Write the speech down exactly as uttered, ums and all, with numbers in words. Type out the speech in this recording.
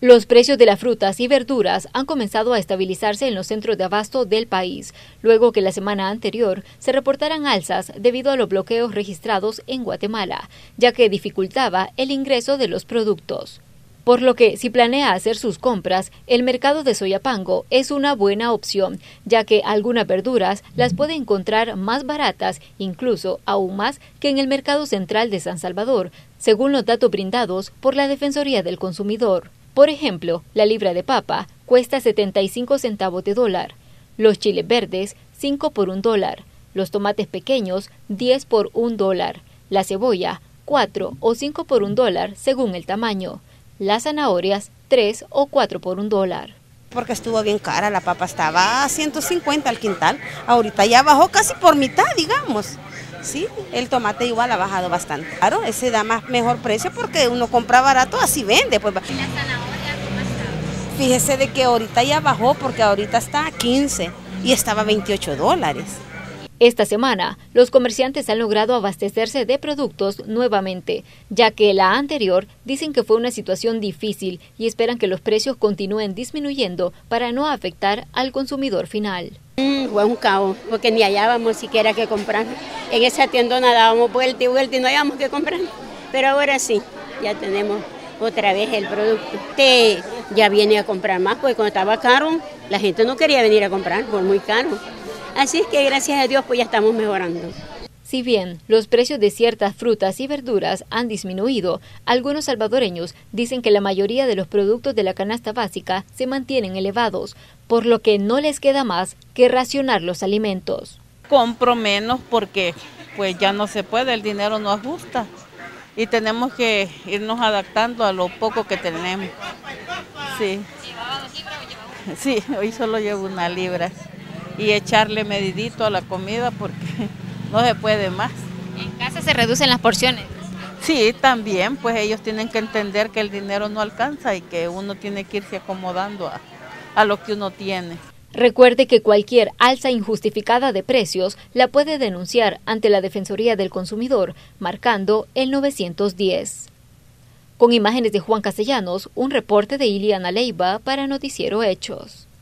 Los precios de las frutas y verduras han comenzado a estabilizarse en los centros de abasto del país, luego que la semana anterior se reportaran alzas debido a los bloqueos registrados en Guatemala, ya que dificultaba el ingreso de los productos. Por lo que, si planea hacer sus compras, el mercado de Soyapango es una buena opción, ya que algunas verduras las puede encontrar más baratas, incluso aún más que en el mercado central de San Salvador, según los datos brindados por la Defensoría del Consumidor. Por ejemplo, la libra de papa cuesta setenta y cinco centavos de dólar, los chiles verdes cinco por un dólar, los tomates pequeños diez por un dólar, la cebolla cuatro o cinco por un dólar según el tamaño, las zanahorias tres o cuatro por un dólar. Porque estuvo bien cara, la papa estaba a ciento cincuenta al quintal, ahorita ya bajó casi por mitad, digamos. Sí, el tomate igual ha bajado bastante. Claro, ese da más mejor precio porque uno compra barato, así vende. Pues. ¿Y la zanahoria cómo está? Fíjese de que ahorita ya bajó porque ahorita está a quince y estaba a veintiocho dólares. Esta semana, los comerciantes han logrado abastecerse de productos nuevamente, ya que la anterior dicen que fue una situación difícil y esperan que los precios continúen disminuyendo para no afectar al consumidor final. Mm, fue un caos, porque ni hallábamos siquiera que comprar. En esa tiendona dábamos vuelta y vuelta y no hallábamos que comprar. Pero ahora sí, ya tenemos otra vez el producto. Usted ya viene a comprar más, porque cuando estaba caro, la gente no quería venir a comprar, por muy caro. Así es que gracias a Dios pues ya estamos mejorando. Si bien los precios de ciertas frutas y verduras han disminuido, algunos salvadoreños dicen que la mayoría de los productos de la canasta básica se mantienen elevados, por lo que no les queda más que racionar los alimentos. Compro menos porque pues ya no se puede, el dinero no ajusta y tenemos que irnos adaptando a lo poco que tenemos. Sí. ¿Llevaba dos libras o llevaba una? Sí, hoy solo llevo una libra. Y echarle medidito a la comida porque no se puede más. ¿En casa se reducen las porciones? Sí, también, pues ellos tienen que entender que el dinero no alcanza y que uno tiene que irse acomodando a, a lo que uno tiene. Recuerde que cualquier alza injustificada de precios la puede denunciar ante la Defensoría del Consumidor, marcando el novecientos diez. Con imágenes de Juan Castellanos, un reporte de Iliana Leiva para Noticiero Hechos.